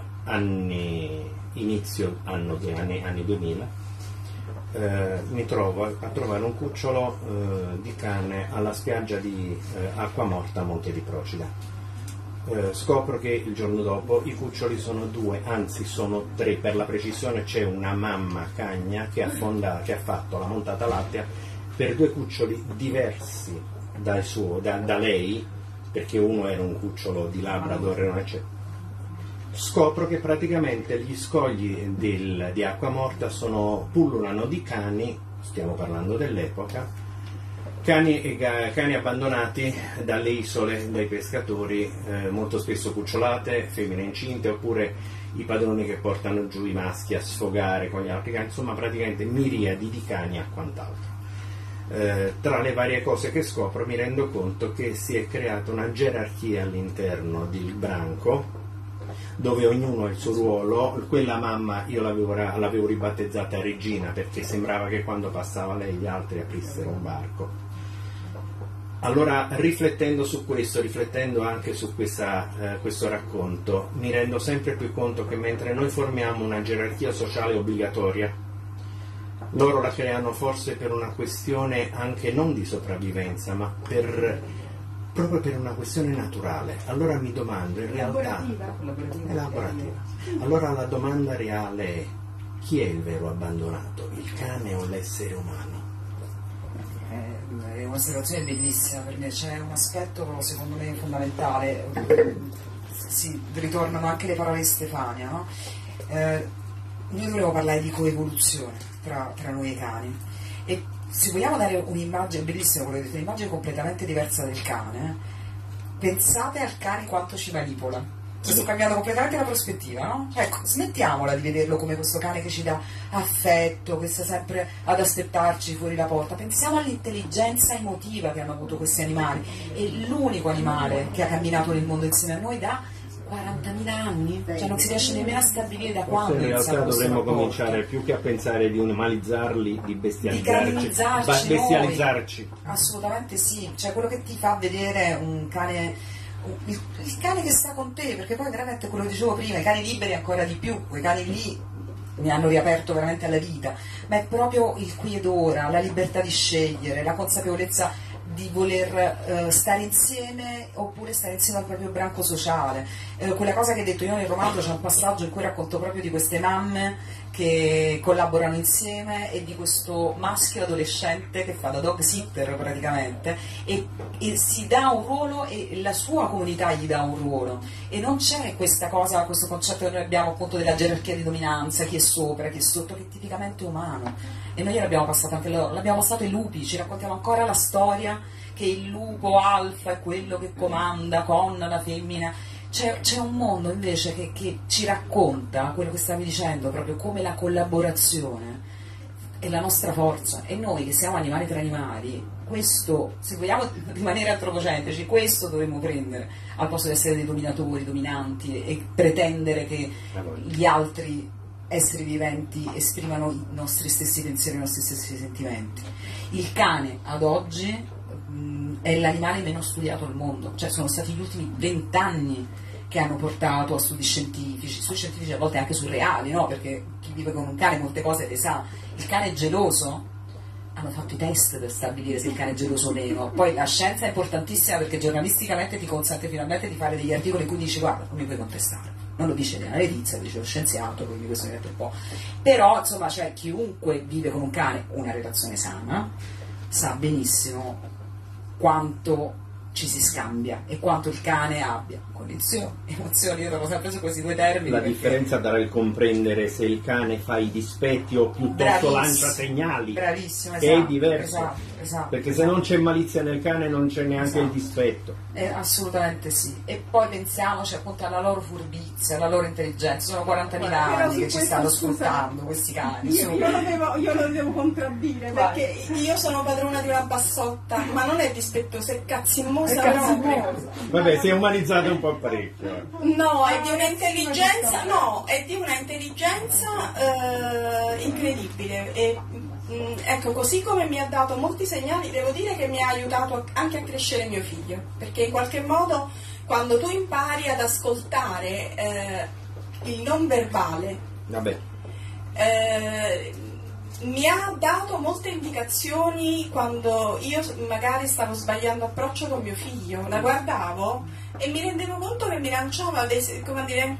inizio anni 2000, mi trovo a trovare un cucciolo di cane alla spiaggia di Acquamorta a Monte di Procida. Scopro che il giorno dopo i cuccioli sono 2, anzi sono 3, per la precisione c'è una mamma cagna che ha fatto la montata lattea per 2 cuccioli diversi da lei, perché uno era un cucciolo di Labrador, eccetera. Scopro che praticamente gli scogli di Acquamorta pullulano di cani, stiamo parlando dell'epoca, cani abbandonati dalle isole, dai pescatori, molto spesso cucciolate, femmine incinte, oppure i padroni che portano giù i maschi a sfogare con gli altri cani, insomma praticamente miriadi di cani e quant'altro. Tra le varie cose che scopro mi rendo conto che si è creata una gerarchia all'interno del branco, dove ognuno ha il suo ruolo. Quella mamma io l'avevo ribattezzata Regina, perché sembrava che quando passava lei gli altri aprissero un barco. Allora, riflettendo su questo, riflettendo anche su questo racconto, mi rendo sempre più conto che mentre noi formiamo una gerarchia sociale obbligatoria, loro la creano forse per una questione anche non di sopravvivenza, ma proprio per una questione naturale. Allora mi domando, in realtà è laborativa. Allora la domanda reale è: chi è il vero abbandonato, il cane o l'essere umano? È una situazione bellissima, perché c'è un aspetto secondo me fondamentale, si ritornano anche le parole di Stefania, no? Noi dovremmo parlare di coevoluzione tra noi e i cani, e se vogliamo dare un'immagine, bellissima quello che detto, un'immagine completamente diversa del cane, pensate al cane quanto ci manipola. Sto cambiando completamente la prospettiva, no? Ecco, smettiamola di vederlo come questo cane che ci dà affetto, che sta sempre ad aspettarci fuori la porta. Pensiamo all'intelligenza emotiva che hanno avuto questi animali. È l'unico animale che ha camminato nel mondo insieme a noi da 40.000 anni, cioè non si riesce nemmeno a stabilire da quando. In realtà dovremmo cominciare più che a pensare di umanizzarli, di bestializzarci. Assolutamente sì, cioè quello che ti fa vedere un cane, il cane che sta con te, perché poi veramente quello che dicevo prima, i cani liberi ancora di più, quei cani lì mi hanno riaperto veramente alla vita, ma è proprio il qui ed ora, la libertà di scegliere, la consapevolezza di voler stare insieme oppure stare insieme al proprio branco sociale. Quella cosa che hai detto io nel romanzo, c'è un passaggio in cui racconto proprio di queste mamme che collaborano insieme e di questo maschio adolescente che fa da dog sitter praticamente e si dà un ruolo e la sua comunità gli dà un ruolo, e non c'è questa cosa, questo concetto che noi abbiamo appunto della gerarchia di dominanza, chi è sopra, chi è sotto, che è tipicamente umano, e noi l'abbiamo passato anche loro, l'abbiamo passato ai lupi, ci raccontiamo ancora la storia che il lupo alfa è quello che comanda con la femmina. C'è un mondo invece che ci racconta quello che stavi dicendo, proprio come la collaborazione è la nostra forza, e noi che siamo animali tra animali, questo, se vogliamo rimanere antropocentrici, questo dovremmo prendere, al posto di essere dei dominatori, dominanti e pretendere che gli altri esseri viventi esprimano i nostri stessi pensieri, i nostri stessi sentimenti. Il cane ad oggi è l'animale meno studiato al mondo, cioè sono stati gli ultimi 20 anni che hanno portato a studi scientifici a volte anche surreali, no? Perché chi vive con un cane molte cose le sa. Il cane è geloso, hanno fatto i test per stabilire se il cane è geloso o meno. Poi la scienza è importantissima, perché giornalisticamente ti consente finalmente di fare degli articoli in cui dici: guarda, non mi puoi contestare. Non lo dice Elena Letizia, lo dice lo scienziato, quindi questo mi mette un po'. Però insomma, cioè, chiunque vive con un cane una relazione sana sa benissimo quanto ci si scambia e quanto il cane abbia condizioni, emozioni. Io trovo sempre su questi due termini. La differenza darà il comprendere se il cane fa i dispetti o piuttosto lancia segnali. Bravissimo, che è diverso. Esatto, perché se non c'è malizia nel cane non c'è neanche il dispetto. Assolutamente sì. E poi pensiamoci appunto alla loro furbizia, alla loro intelligenza. Sono 40.000 anni che ci stanno sfruttando questi cani. Io lo devo contraddire, perché io sono padrona di una bassotta, ma non è dispettoso, è cazzimmoso cazzimosa proprio. Vabbè, si è umanizzato un po' parecchio. No, è di un'intelligenza, incredibile. E, ecco, così come mi ha dato molti segnali, devo dire che mi ha aiutato anche a crescere mio figlio, perché in qualche modo quando tu impari ad ascoltare il non verbale, Vabbè. mi ha dato molte indicazioni quando io magari stavo sbagliando approccio con mio figlio, la guardavo e mi rendevo conto che mi lanciava come dire,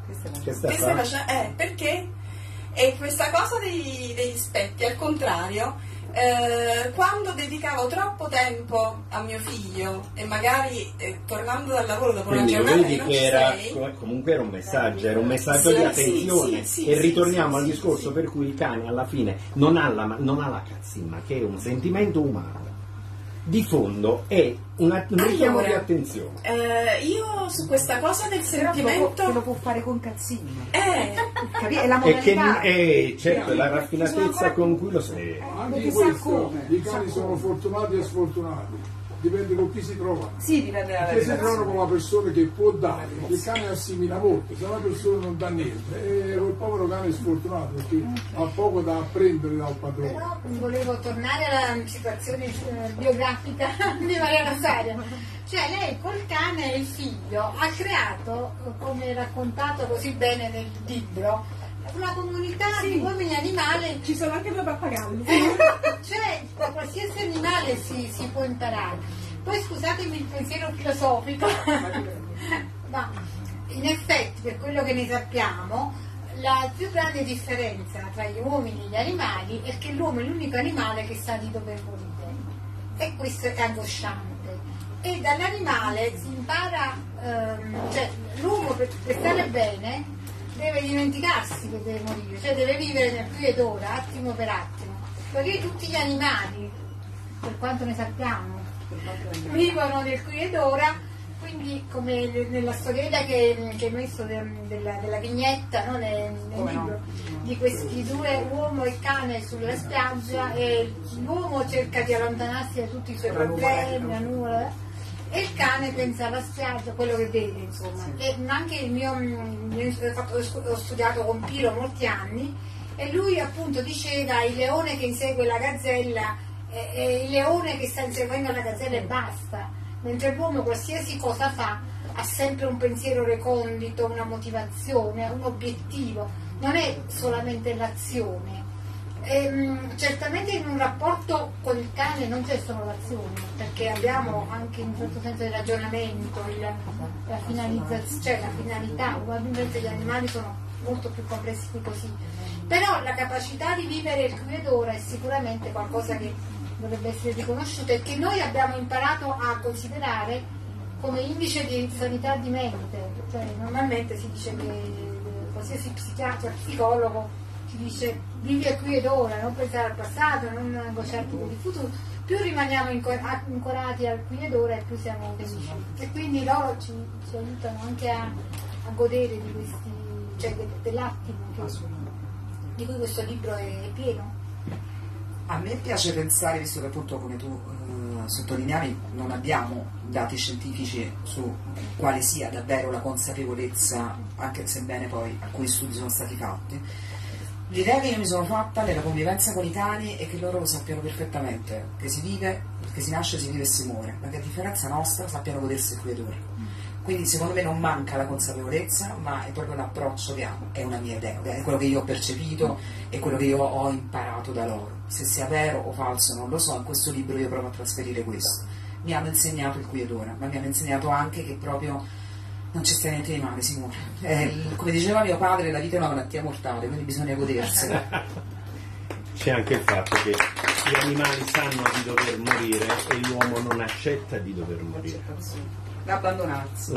perché? E questa cosa degli specchi, al contrario, quando dedicavo troppo tempo a mio figlio e magari tornando dal lavoro dopo una giornata vedi che comunque era un messaggio di attenzione, e ritorniamo al discorso per cui il cane alla fine non ha la cazzimma, che è un sentimento umano di fondo, è un richiamo di attenzione. Io su questa cosa del sentimento lo può fare con cazzimma, è la modalità, certo, la raffinatezza con cui lo sei. Anche in questo i cani sono fortunati e sfortunati, dipende con chi si trovano. Sì, dipende dalla Se si trovano con una persona che può dare, il cane assimila molto, se una persona non dà niente, e quel povero cane è sfortunato perché ha poco da apprendere dal padrone. Però volevo tornare alla situazione biografica di Maria Rosaria. Cioè lei col cane e il figlio ha creato, come raccontato così bene nel libro, una comunità di uomini e animali. Ci sono anche due pappagalli. Cioè da qualsiasi animale si può imparare. Poi scusatemi il pensiero filosofico, ma in effetti per quello che ne sappiamo la più grande differenza tra gli uomini e gli animali è che l'uomo è l'unico animale che sa di dover morire, e questo è angosciante. E dall'animale si impara, cioè l'uomo per stare bene deve dimenticarsi che deve morire, cioè deve vivere nel qui ed ora, attimo per attimo, perché tutti gli animali, per quanto ne sappiamo, vivono nel qui ed ora. Quindi come nella storiella che hai messo della vignetta, no? nel libro, di questi due, uomo e cane sulla spiaggia, e l'uomo cerca di allontanarsi da tutti i suoi problemi, la nuvola, e il cane pensa alla spiaggia, quello che vede, insomma. E anche ho studiato con Piro molti anni, e lui appunto diceva il leone che insegue la gazzella è il leone che sta inseguendo la gazzella e basta, mentre l'uomo qualsiasi cosa fa ha sempre un pensiero recondito, una motivazione, un obiettivo, non è solamente l'azione. Certamente in un rapporto con il cane non c'è solo l'azione, perché abbiamo anche in un certo senso il ragionamento, la finalizzazione, cioè la finalità. Probabilmente gli animali sono molto più complessi di così, però la capacità di vivere il qui ed ora è sicuramente qualcosa che dovrebbe essere riconosciuto e che noi abbiamo imparato a considerare come indice di sanità di mente. Cioè, normalmente si dice che qualsiasi psichiatra, psicologo ci dice vivi qui ed ora, non pensare al passato, non angosciarti per il futuro. Più rimaniamo ancorati al qui ed ora e più siamo felici, e quindi loro ci aiutano anche a godere di questi, cioè dell'attimo di cui questo libro è pieno. A me piace pensare, visto che appunto come tu sottolineavi non abbiamo dati scientifici su quale sia davvero la consapevolezza, anche sebbene poi alcuni studi sono stati fatti, l'idea che io mi sono fatta nella convivenza con i cani è che loro lo sappiano perfettamente, che si vive, che si nasce, si vive e si muore, ma che a differenza nostra sappiano godersi qui ed ora. Quindi secondo me non manca la consapevolezza, ma è proprio l'approccio che hanno, è una mia idea, è quello che io ho percepito e quello che io ho imparato da loro. Se sia vero o falso non lo so, in questo libro io provo a trasferire questo. Mi hanno insegnato il qui ed ora, ma mi hanno insegnato anche che proprio non c'è sta niente di male, si muore. Come diceva mio padre, la vita è una malattia mortale, quindi bisogna godersela. C'è anche il fatto che gli animali sanno di dover morire e l'uomo non accetta di dover morire. L'abbandonarsi.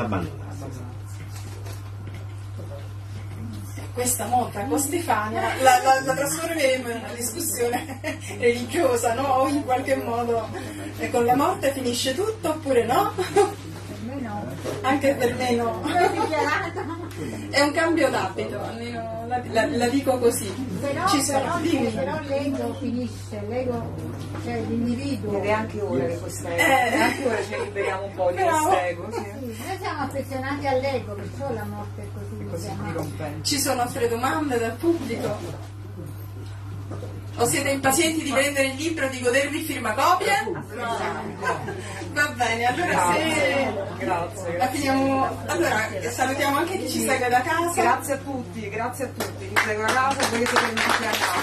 Questa molta con Stefania la trasformeremo in una discussione religiosa, no? O in qualche modo con la morte finisce tutto oppure no? Per me no. Anche per me no. È un cambio d'abito, almeno la la dico così. Però, Ci sono, dimmi. però l'ego finisce, l'ego, cioè l'individuo. Ed è anche ora che questo ego, anche ora ci liberiamo un po' di questo ego. Sì. Sì, noi siamo affezionati all'ego, perciò la morte è così. Così dirompente. Ci sono altre domande dal pubblico? O siete impazienti di prendere il libro e di godervi il firmacopie? Va bene, allora se Grazie. la finiamo. Allora salutiamo anche chi ci segue da casa. Grazie a tutti, chi segue da casa e voi che siete venuti a casa.